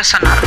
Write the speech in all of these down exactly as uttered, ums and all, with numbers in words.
Espacio sonoro.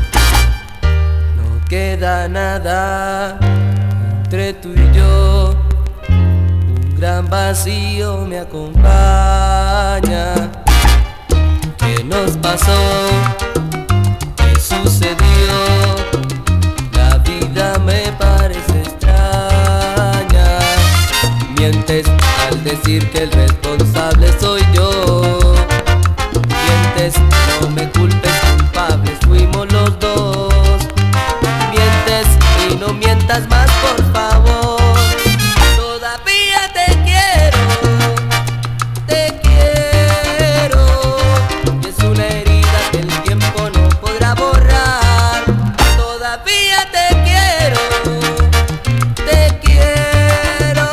No queda nada entre tú y yo, un gran vacío me acompaña. ¿Qué nos pasó? ¿Qué sucedió? La vida me parece extraña. Mientes al decir que el responsable soy yo. Mientes, no me culpes, culpables fuimos los dos. Mientes y no mientas más, por favor. Todavía te quiero, te quiero. Y es una herida que el tiempo no podrá borrar. Todavía te quiero, te quiero,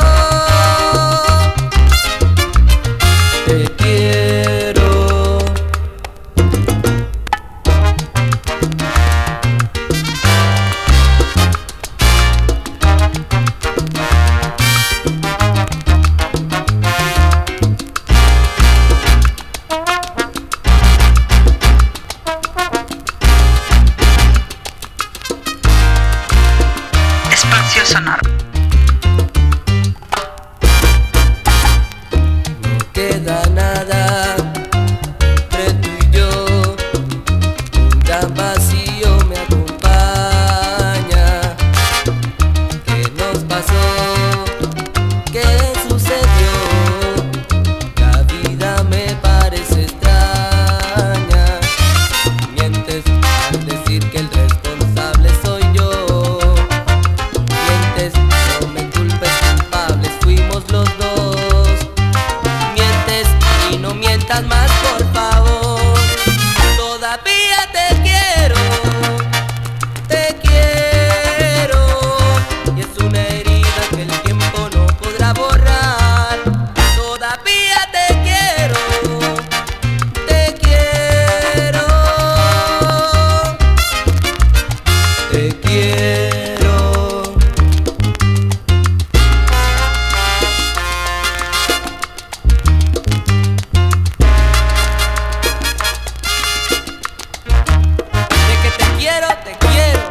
te quiero. Espacio sonoro. No queda nada entre tú y yo, un gran vacío me acompaña. ¿Qué nos pasó? ¿Qué sucedió? La vida me parece extraña. Mientes al decir que el responsable soy yo. Mientes, no me culpes, culpables fuimos los dos. Mientes y no mientas más, por favor. Todavía te quiero, te quiero. Y es una herida que el tiempo no podrá borrar. Todavía te quiero, te quiero, te quiero. De que te quiero, te quiero.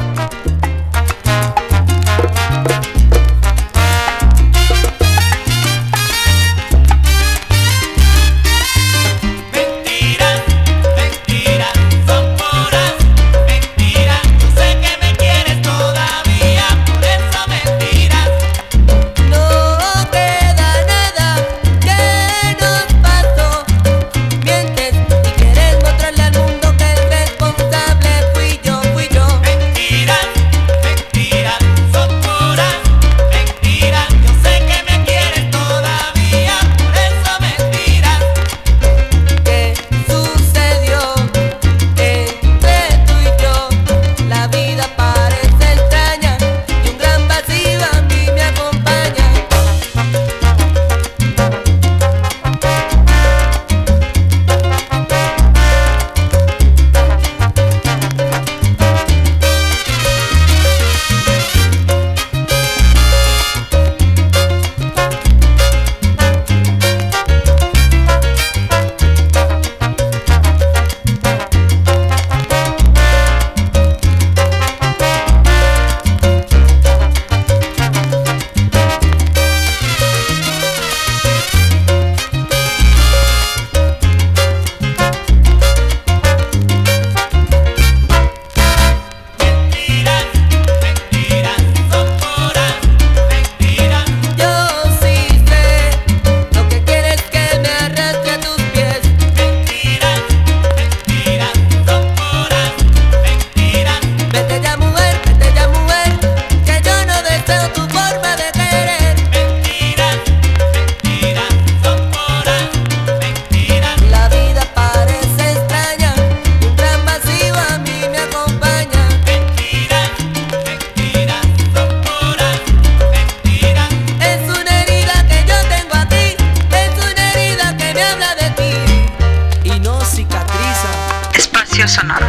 Mentiras, mentiras, son puras mentiras. Yo sé que me quieres todavía, por eso mentiras. No queda nada que nos pasó. Mientes y quieres mostrarle al mundo que el responsable fui yo, fui yo. Mentiras, mentiras, son puras mentiras. Yo sé que me quieres todavía, por eso mentiras. ¿Qué sucedió entre tú y yo? La vida parece extraña y un gran vacío a mí me acompaña. Mentiras, mentiras, son puras mentiras. Yo sí sé lo que quieres, que me arrastre a tus pies. Mentiras, mentiras, son puras mentiras. Vete ya, mujer, vete ya, mujer, que yo no deseo tu forma de querer. Mentiras, mentiras, son puras mentiras. La vida parece extraña y un gran vacío a mí me acompaña. Mentiras, mentiras, son puras mentiras. Es una herida que yo tengo aquí, es una herida que me habla de ti y no cicatriza. Espacio sonoro.